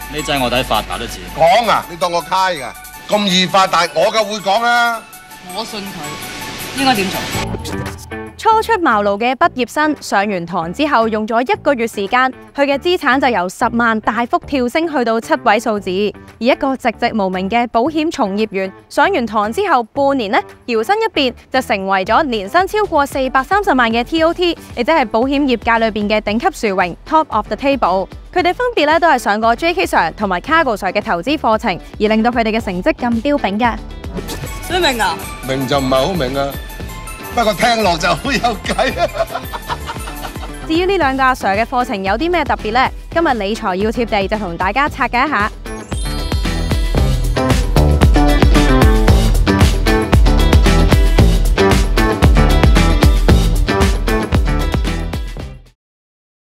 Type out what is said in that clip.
呢劑我睇發達都似。 講啊，你當我揩㗎？咁易發達，我梗會講啦。 我信佢，應該點做？ 初出茅廬嘅畢業生上完堂之後，用咗1個月時間，佢嘅資產就由10萬大幅跳升去到7位數字。而一個籍籍無名嘅保險從業員，上完堂之後半年呢，搖身一變就成為咗年薪超過430萬嘅 TOT， 亦即係保險業界裏邊嘅頂級殊榮 Top of the Table。佢哋分別咧都係上過 JK Sir 同埋 Cargo Sir 嘅投資課程，而令到佢哋嘅成績咁彪炳嘅。 你明啊？ 明就唔係好明啊，不過聽落就好有計。 至於呢兩個阿 Sir 嘅課程有啲咩特別呢？今日理財要貼地就同大家拆解一下。